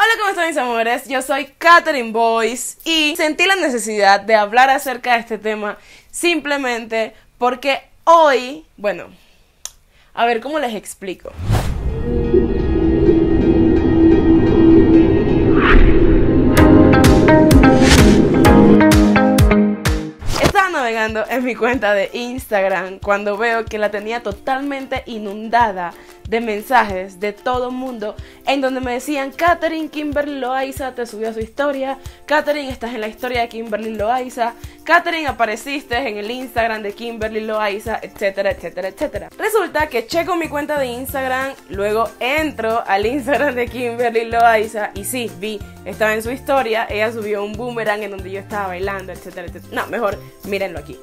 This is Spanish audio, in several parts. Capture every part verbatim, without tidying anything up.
Hola, ¿cómo están mis amores? Yo soy Katherine Boyce y sentí la necesidad de hablar acerca de este tema simplemente porque hoy, bueno, a ver cómo les explico. Estaba navegando en mi cuenta de Instagram cuando veo que la tenía totalmente inundada de mensajes de todo el mundo en donde me decían: Katherine, Kimberly Loaiza te subió a su historia, Katherine, estás en la historia de Kimberly Loaiza, Katherine, apareciste en el Instagram de Kimberly Loaiza, etcétera, etcétera, etcétera. Resulta que checo mi cuenta de Instagram, luego entro al Instagram de Kimberly Loaiza y sí, vi, estaba en su historia, ella subió un boomerang en donde yo estaba bailando, etcétera, etcétera. No, mejor mírenlo aquí.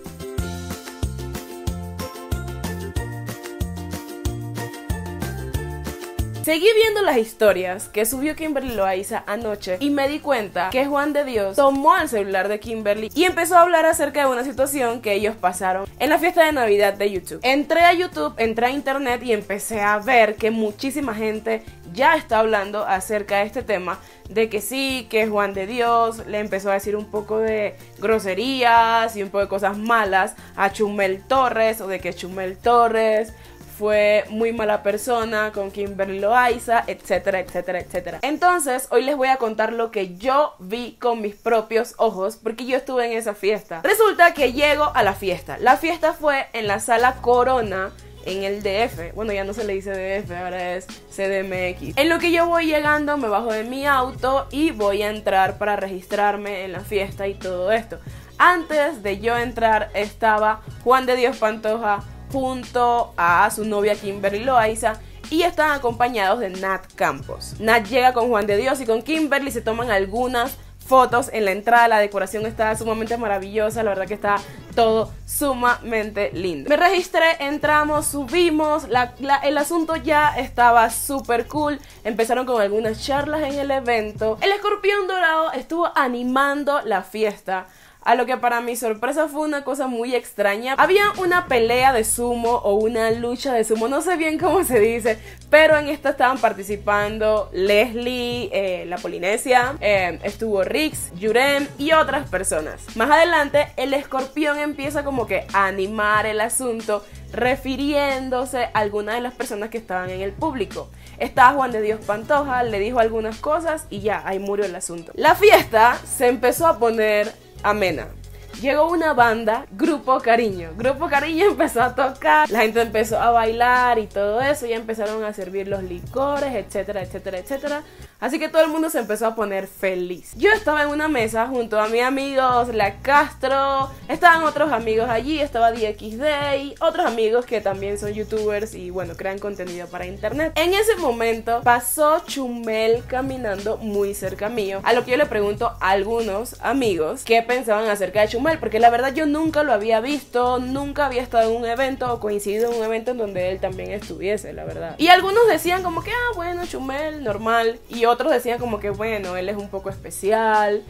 Seguí viendo las historias que subió Kimberly Loaiza anoche y me di cuenta que Juan de Dios tomó el celular de Kimberly y empezó a hablar acerca de una situación que ellos pasaron en la fiesta de Navidad de YouTube. Entré a YouTube, entré a internet y empecé a ver que muchísima gente ya está hablando acerca de este tema, de que sí, que Juan de Dios le empezó a decir un poco de groserías y un poco de cosas malas a Chumel Torres, o de que Chumel Torres fue muy mala persona con Kimberly Loaiza, etcétera, etcétera, etcétera. Entonces, hoy les voy a contar lo que yo vi con mis propios ojos, porque yo estuve en esa fiesta. Resulta que llego a la fiesta. La fiesta fue en la sala Corona, en el D F. Bueno, ya no se le dice D F, ahora es C D M X. En lo que yo voy llegando, me bajo de mi auto y voy a entrar para registrarme en la fiesta y todo esto. Antes de yo entrar, estaba Juan de Dios Pantoja junto a su novia Kimberly Loaiza y están acompañados de Nat Campos. Nat llega con Juan de Dios y con Kimberly, se toman algunas fotos en la entrada. La decoración está sumamente maravillosa, la verdad que está todo sumamente lindo. Me registré, entramos, subimos, la, la, el asunto ya estaba súper cool. Empezaron con algunas charlas en el evento. El escorpión dorado estuvo animando la fiesta, a lo que para mi sorpresa fue una cosa muy extraña. Había una pelea de sumo o una lucha de sumo, no sé bien cómo se dice, pero en esta estaban participando Leslie, eh, la Polinesia, eh, estuvo Rix, Yurem y otras personas. Más adelante el escorpión empieza como que a animar el asunto, refiriéndose a algunas de las personas que estaban en el público. Estaba Juan de Dios Pantoja, le dijo algunas cosas y ya, ahí murió el asunto. La fiesta se empezó a poner amena. Llegó una banda, Grupo Cariño. Grupo Cariño empezó a tocar, la gente empezó a bailar y todo eso, ya empezaron a servir los licores, etcétera, etcétera, etcétera. Así que todo el mundo se empezó a poner feliz. Yo estaba en una mesa junto a mis amigos, La Castro, estaban otros amigos allí, estaba D X Day, otros amigos que también son youtubers y bueno, crean contenido para internet. En ese momento pasó Chumel caminando muy cerca mío, a lo que yo le pregunto a algunos amigos qué pensaban acerca de Chumel, porque la verdad yo nunca lo había visto, nunca había estado en un evento o coincidido en un evento en donde él también estuviese, la verdad. Y algunos decían como que, ah, bueno, Chumel, normal, y otros decían como que, bueno, él es un poco especial,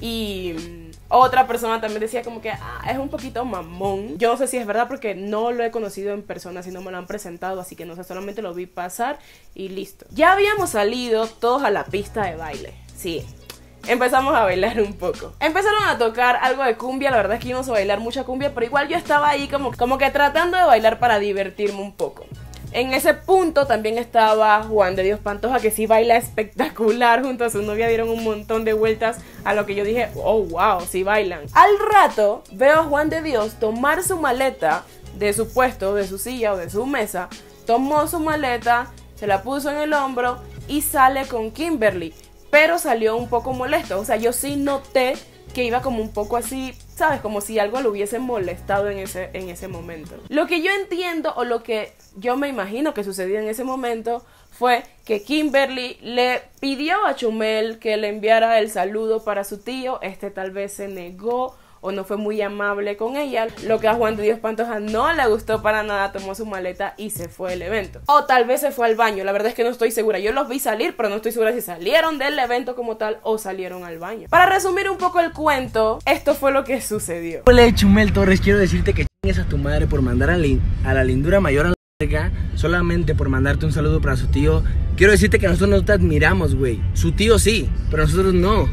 y otra persona también decía como que, ah, es un poquito mamón. Yo no sé si es verdad porque no lo he conocido en persona, si no me lo han presentado, así que no sé, solamente lo vi pasar y listo. Ya habíamos salido todos a la pista de baile, sí. Empezamos a bailar un poco. Empezaron a tocar algo de cumbia. La verdad es que yo no sé bailar mucha cumbia, pero igual yo estaba ahí como, como que tratando de bailar para divertirme un poco. En ese punto también estaba Juan de Dios Pantoja, que sí baila espectacular. Junto a su novia dieron un montón de vueltas, a lo que yo dije, oh wow, sí bailan. Al rato veo a Juan de Dios tomar su maleta de su puesto, de su silla o de su mesa. Tomó su maleta, se la puso en el hombro y sale con Kimberly. Pero salió un poco molesto, o sea, yo sí noté que iba como un poco así, ¿sabes? Como si algo lo hubiese molestado en ese, en ese momento. Lo que yo entiendo, o lo que yo me imagino que sucedió en ese momento, fue que Kimberly le pidió a Chumel que le enviara el saludo para su tío. Este tal vez se negó o no fue muy amable con ella, lo que a Juan de Dios Pantoja no le gustó para nada. Tomó su maleta y se fue del evento, o tal vez se fue al baño. La verdad es que no estoy segura, yo los vi salir, pero no estoy segura si salieron del evento como tal o salieron al baño. Para resumir un poco el cuento, esto fue lo que sucedió. Hola, Chumel Torres, quiero decirte que chingues a tu madre por mandar a, li a la lindura mayor a solamente por mandarte un saludo para su tío. Quiero decirte que nosotros no te admiramos, güey. Su tío sí, pero nosotros no.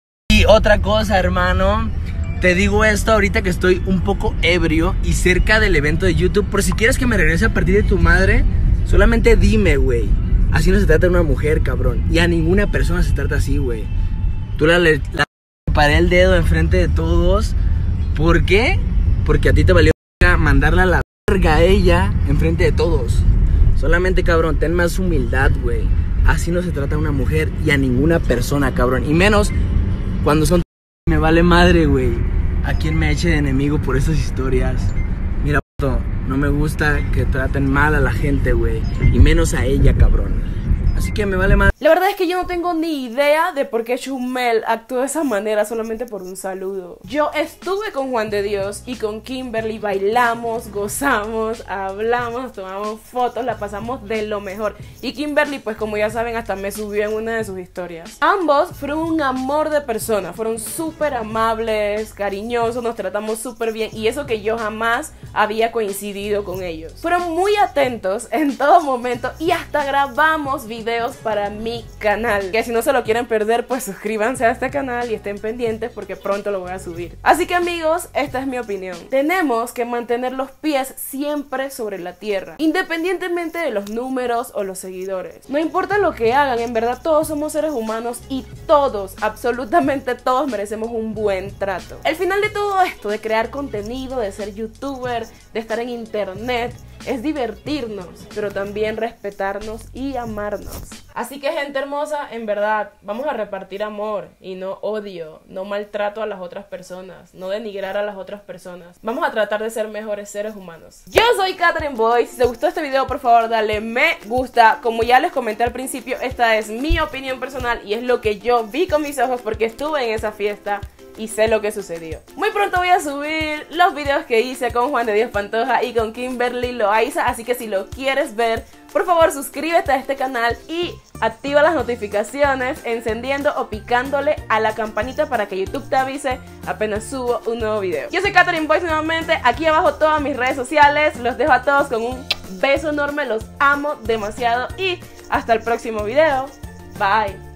Y otra cosa, hermano, te digo esto ahorita que estoy un poco ebrio y cerca del evento de YouTube. Por si quieres que me regrese a partir de tu madre, solamente dime, güey. Así no se trata de una mujer, cabrón. Y a ninguna persona se trata así, güey. Tú la, le paré el dedo enfrente de todos. ¿Por qué? Porque a ti te valió mandarla a la verga a ella enfrente de todos. Solamente, cabrón, ten más humildad, güey. Así no se trata a una mujer y a ninguna persona, cabrón. Y menos cuando son... Me vale madre, güey, a quien me eche de enemigo por esas historias. Mira, puto, no me gusta que traten mal a la gente, güey. Y menos a ella, cabrón. Así que me vale madre. La verdad es que yo no tengo ni idea de por qué Chumel actuó de esa manera solamente por un saludo. Yo estuve con Juan de Dios y con Kimberly, bailamos, gozamos, hablamos, tomamos fotos, la pasamos de lo mejor. Y Kimberly, pues como ya saben, hasta me subió en una de sus historias. Ambos fueron un amor de personas, fueron súper amables, cariñosos, nos tratamos súper bien. Y eso que yo jamás había coincidido con ellos. Fueron muy atentos en todo momento y hasta grabamos videos para mi canal, que si no se lo quieren perder, pues suscríbanse a este canal y estén pendientes porque pronto lo voy a subir. Así que amigos, esta es mi opinión. Tenemos que mantener los pies siempre sobre la tierra, independientemente de los números o los seguidores. No importa lo que hagan, en verdad todos somos seres humanos y todos, absolutamente todos merecemos un buen trato. El final de todo esto, de crear contenido, de ser youtuber, de estar en internet, es divertirnos, pero también respetarnos y amarnos. Así que gente hermosa, en verdad, vamos a repartir amor y no odio, no maltrato a las otras personas, no denigrar a las otras personas. Vamos a tratar de ser mejores seres humanos. Yo soy Catherine Boy. Si te gustó este video, por favor dale me gusta. Como ya les comenté al principio, esta es mi opinión personal y es lo que yo vi con mis ojos porque estuve en esa fiesta y sé lo que sucedió. Muy pronto voy a subir los videos que hice con Juan de Dios Pantoja y con Kimberly Loaiza, así que si lo quieres ver, por favor suscríbete a este canal y activa las notificaciones encendiendo o picándole a la campanita para que YouTube te avise apenas subo un nuevo video. Yo soy Catherine Boy nuevamente, aquí abajo todas mis redes sociales, los dejo a todos con un beso enorme, los amo demasiado y hasta el próximo video. Bye.